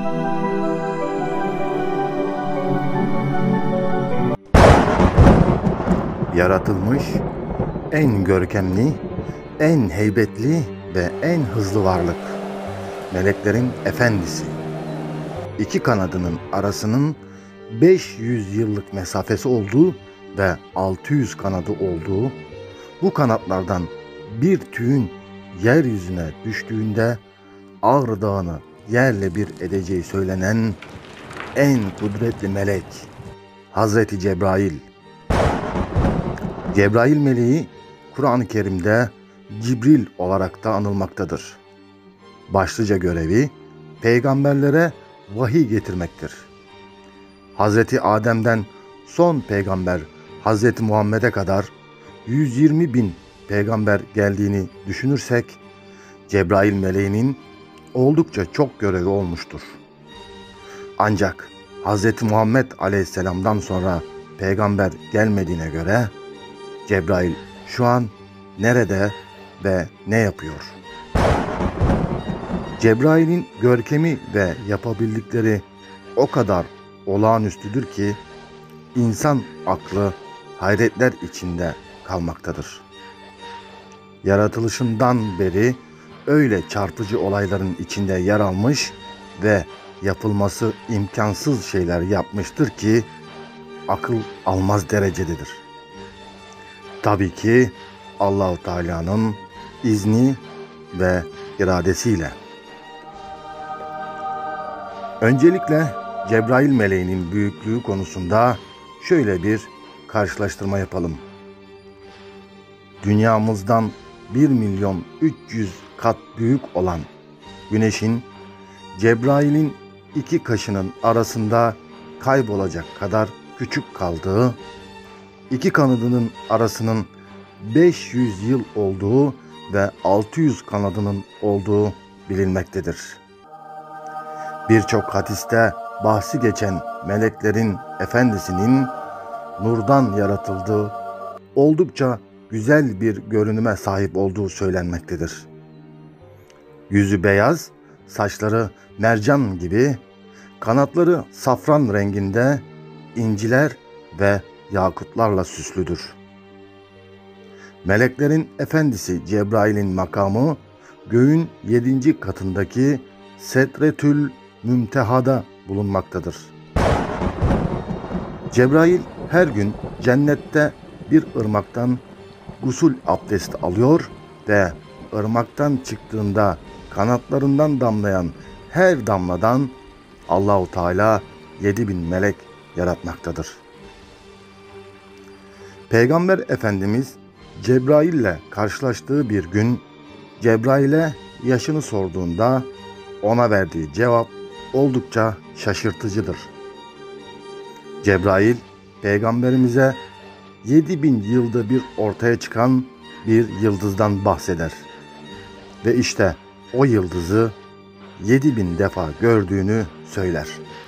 Yaratılmış en görkemli, en heybetli ve en hızlı varlık. Meleklerin efendisi. İki kanadının arasının 500 yıllık mesafesi olduğu ve 600 kanadı olduğu, bu kanatlardan bir tüyün yeryüzüne düştüğünde Ağrı Dağı'nı yerle bir edeceği söylenen en kudretli melek Hazreti Cebrail. Cebrail meleği Kur'an-ı Kerim'de Cibril olarak da anılmaktadır. Başlıca görevi peygamberlere vahiy getirmektir. Hazreti Adem'den son peygamber Hazreti Muhammed'e kadar 120 bin peygamber geldiğini düşünürsek, Cebrail meleğinin oldukça çok görevi olmuştur. Ancak Hazreti Muhammed Aleyhisselam'dan sonra peygamber gelmediğine göre Cebrail şu an nerede ve ne yapıyor? Cebrail'in görkemi ve yapabildikleri o kadar olağanüstüdür ki insan aklı hayretler içinde kalmaktadır. Yaratılışından beri öyle çarpıcı olayların içinde yer almış ve yapılması imkansız şeyler yapmıştır ki akıl almaz derecededir. Tabii ki Allah-u Teala'nın izni ve iradesiyle. Öncelikle Cebrail meleğinin büyüklüğü konusunda şöyle bir karşılaştırma yapalım. Dünyamızdan 1.300.000 kat büyük olan Güneş'in Cebrail'in iki kaşının arasında kaybolacak kadar küçük kaldığı, iki kanadının arasının 500 yıl olduğu ve 600 kanadının olduğu bilinmektedir. Birçok hadiste bahsi geçen meleklerin efendisinin nurdan yaratıldığı, oldukça güzel bir görünüme sahip olduğu söylenmektedir. Yüzü beyaz, saçları mercan gibi, kanatları safran renginde, inciler ve yakutlarla süslüdür. Meleklerin efendisi Cebrail'in makamı göğün 7. katındaki Sedretül Münteha'da bulunmaktadır. Cebrail her gün cennette bir ırmaktan gusül abdesti alıyor ve ırmaktan çıktığında kanatlarından damlayan her damladan Allah-u Teala 7.000 melek yaratmaktadır. Peygamber Efendimiz Cebrail ile karşılaştığı bir gün Cebrail'e yaşını sorduğunda ona verdiği cevap oldukça şaşırtıcıdır. Cebrail peygamberimize 7.000 yılda bir ortaya çıkan bir yıldızdan bahseder. Ve işte o yıldızı 7.000 defa gördüğünü söyler.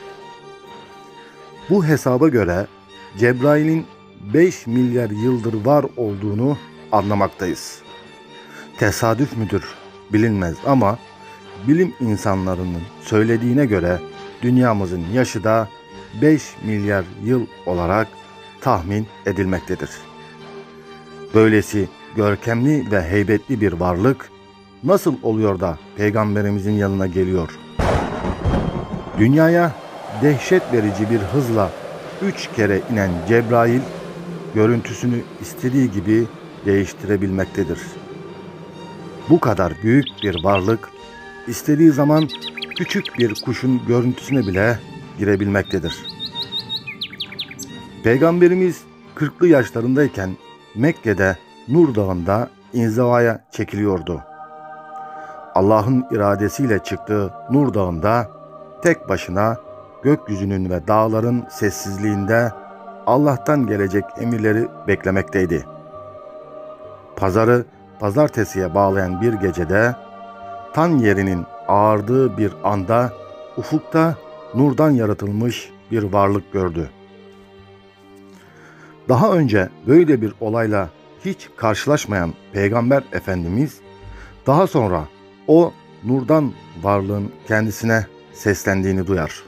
Bu hesaba göre Cebrail'in 5 milyar yıldır var olduğunu anlamaktayız. Tesadüf müdür bilinmez ama bilim insanlarının söylediğine göre dünyamızın yaşı da 5 milyar yıl olarak tahmin edilmektedir. Böylesi görkemli ve heybetli bir varlık nasıl oluyor da peygamberimizin yanına geliyor? Dünyaya dehşet verici bir hızla 3 kere inen Cebrail görüntüsünü istediği gibi değiştirebilmektedir. Bu kadar büyük bir varlık istediği zaman küçük bir kuşun görüntüsüne bile girebilmektedir. Peygamberimiz 40'lı yaşlarındayken Mekke'de Nur Dağı'nda inzivaya çekiliyordu. Allah'ın iradesiyle çıktığı Nur Dağı'nda tek başına gökyüzünün ve dağların sessizliğinde Allah'tan gelecek emirleri beklemekteydi. Pazarı pazartesiye bağlayan bir gecede tan yerinin ağardığı bir anda ufukta nurdan yaratılmış bir varlık gördü. Daha önce böyle bir olayla hiç karşılaşmayan Peygamber Efendimiz daha sonra o nurdan varlığın kendisine seslendiğini duyar.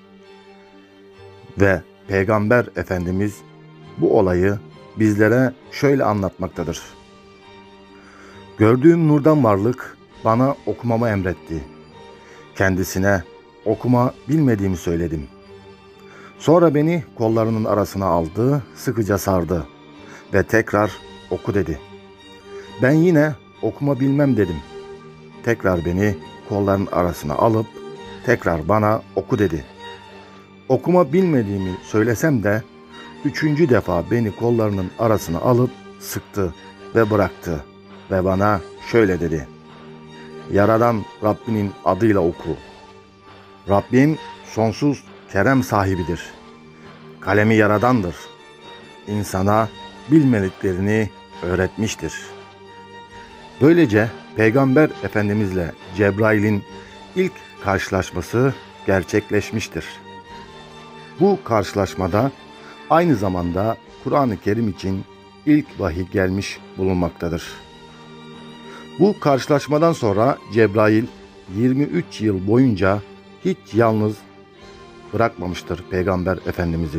Ve Peygamber Efendimiz bu olayı bizlere şöyle anlatmaktadır. Gördüğüm nurdan varlık bana okumamı emretti. Kendisine okuma bilmediğimi söyledim. Sonra beni kollarının arasına aldı, sıkıca sardı ve tekrar oku dedi. Ben yine okuma bilmem dedim. Tekrar beni kollarının arasına alıp tekrar bana oku dedi. Okuma bilmediğimi söylesem de 3. defa beni kollarının arasına alıp sıktı ve bıraktı ve bana şöyle dedi. Yaradan Rabbinin adıyla oku. Rabbim sonsuz kerem sahibidir. Kalemi yaradandır. İnsana bilmediklerini öğretmiştir. Böylece Peygamber Efendimizle Cebrail'in ilk karşılaşması gerçekleşmiştir. Bu karşılaşmada aynı zamanda Kur'an-ı Kerim için ilk vahiy gelmiş bulunmaktadır. Bu karşılaşmadan sonra Cebrail 23 yıl boyunca hiç yalnız bırakmamıştır Peygamber Efendimiz'i.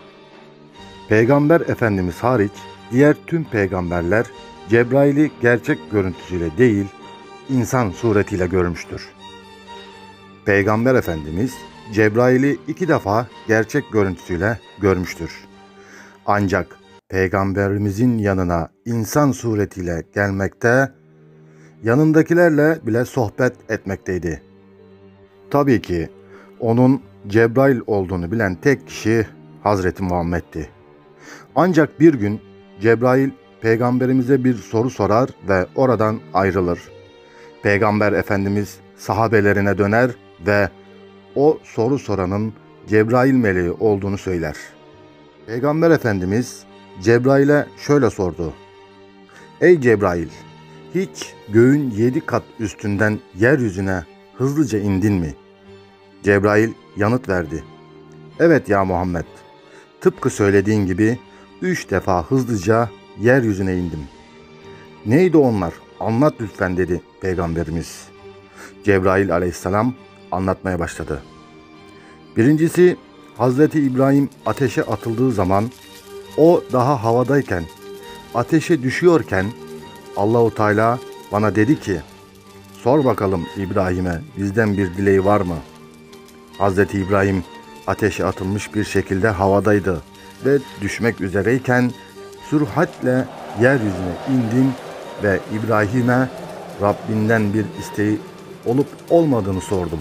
Peygamber Efendimiz hariç diğer tüm peygamberler Cebrail'i gerçek görüntüsüyle değil, insan suretiyle görmüştür. Peygamber Efendimiz Cebrail'i 2 defa gerçek görüntüsüyle görmüştür. Ancak Peygamberimizin yanına insan suretiyle gelmekte, yanındakilerle bile sohbet etmekteydi. Tabii ki onun Cebrail olduğunu bilen tek kişi Hazreti Muhammed'ti. Ancak bir gün Cebrail Peygamberimize bir soru sorar ve oradan ayrılır. Peygamber Efendimiz sahabelerine döner ve o soru soranın Cebrail meleği olduğunu söyler. Peygamber Efendimiz Cebrail'e şöyle sordu. Ey Cebrail, hiç göğün 7 kat üstünden yeryüzüne hızlıca indin mi? Cebrail yanıt verdi. Evet ya Muhammed, tıpkı söylediğin gibi 3 defa hızlıca yeryüzüne indim. Neydi onlar? Anlat lütfen dedi Peygamberimiz. Cebrail aleyhisselam anlatmaya başladı. Birincisi, Hazreti İbrahim ateşe atıldığı zaman, o daha havadayken, ateşe düşüyorken Allahu Teala bana dedi ki, sor bakalım İbrahim'e bizden bir dileği var mı? Hazreti İbrahim ateşe atılmış bir şekilde havadaydı ve düşmek üzereyken süratle yeryüzüne indim ve İbrahim'e Rabbinden bir isteği olup olmadığını sordum.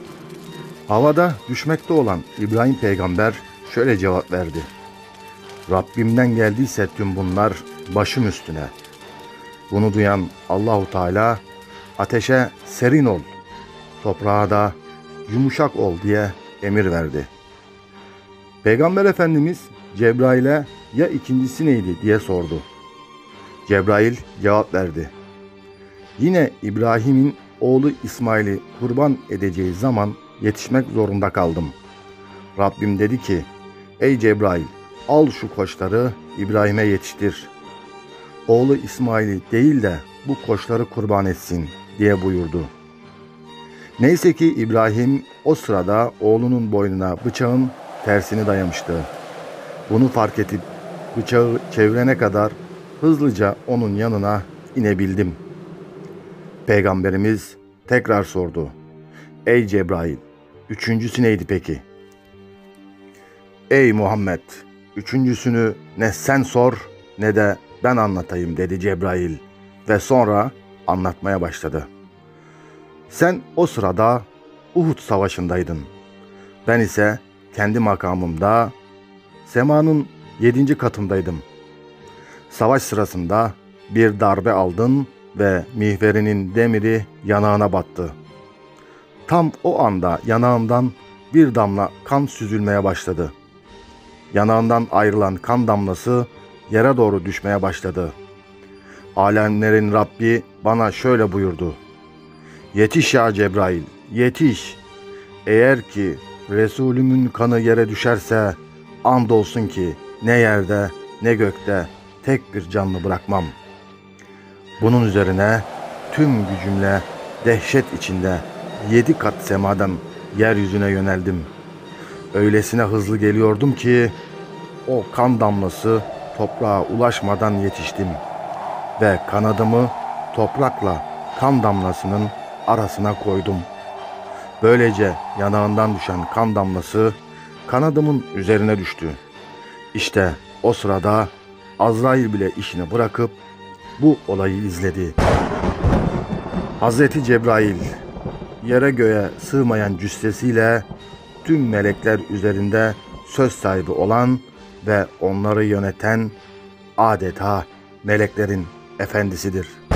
Havada düşmekte olan İbrahim peygamber şöyle cevap verdi. Rabbimden geldiyse tüm bunlar başım üstüne. Bunu duyan Allahu Teala ateşe serin ol, toprağa da yumuşak ol diye emir verdi. Peygamber Efendimiz Cebrail'e ya ikincisi neydi diye sordu. Cebrail cevap verdi. Yine İbrahim'in oğlu İsmail'i kurban edeceği zaman yetişmek zorunda kaldım. Rabbim dedi ki, ey Cebrail, al şu koçları İbrahim'e yetiştir. Oğlu İsmail'i değil de bu koçları kurban etsin diye buyurdu. Neyse ki İbrahim o sırada oğlunun boynuna bıçağın tersini dayamıştı. Bunu fark edip bıçağı çevirene kadar hızlıca onun yanına inebildim. Peygamberimiz tekrar sordu. Ey Cebrail, üçüncüsü neydi peki? Ey Muhammed, üçüncüsünü ne sen sor ne de ben anlatayım dedi Cebrail ve sonra anlatmaya başladı. Sen o sırada Uhud savaşındaydın. Ben ise kendi makamımda semanın 7. katındaydım. Savaş sırasında bir darbe aldın ve mihverinin demiri yanağına battı. Tam o anda yanağımdan bir damla kan süzülmeye başladı. Yanağından ayrılan kan damlası yere doğru düşmeye başladı. Alemlerin Rabbi bana şöyle buyurdu. Yetiş ya Cebrail, yetiş. Eğer ki Resulümün kanı yere düşerse andolsun ki ne yerde ne gökte tek bir canlı bırakmam. Bunun üzerine tüm gücümle dehşet içinde 7 kat semadan yeryüzüne yöneldim. Öylesine hızlı geliyordum ki o kan damlası toprağa ulaşmadan yetiştim ve kanadımı toprakla kan damlasının arasına koydum. Böylece yanağından düşen kan damlası kanadımın üzerine düştü. İşte o sırada Azrail bile işini bırakıp bu olayı izledi. Hazreti Cebrail yere göğe sığmayan cüssesiyle tüm melekler üzerinde söz sahibi olan ve onları yöneten adeta meleklerin efendisidir.